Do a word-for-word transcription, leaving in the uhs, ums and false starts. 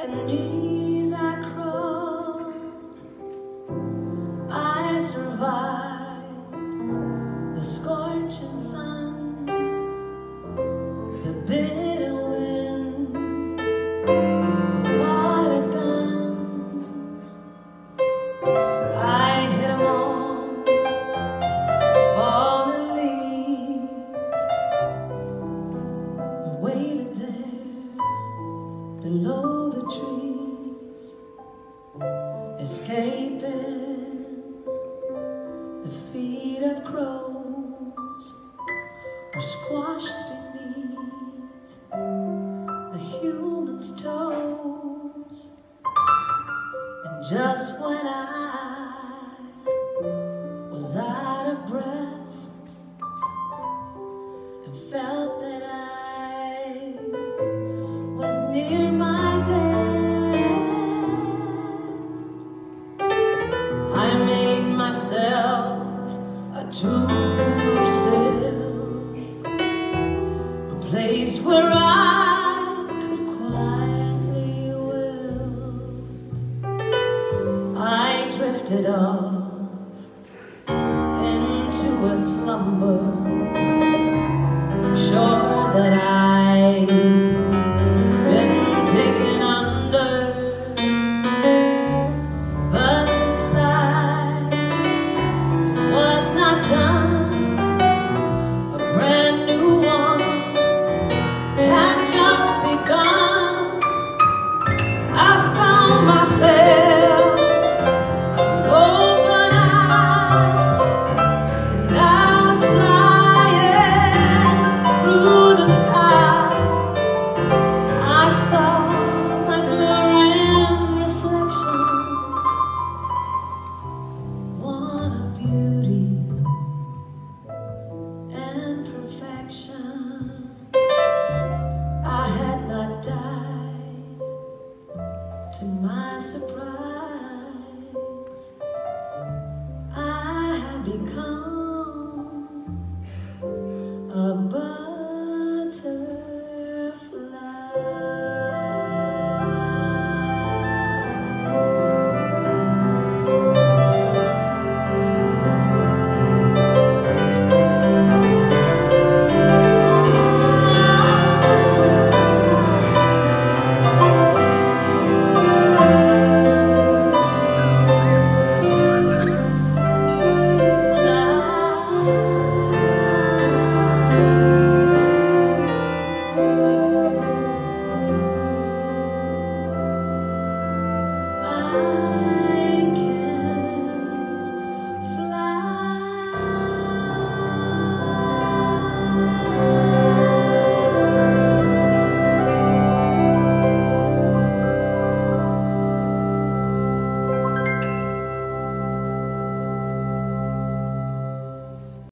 and knees I crawl. I survived the scorching sun, the bitter wind, the water gun. I hit 'em all, fallen leaves, and waited there below the trees, escaping the feet of crows, or squashed beneath the human's toes. And just when I was out of breath and felt that I was near my death, I made myself a tomb of silk, a place where I could quietly wilt. I drifted off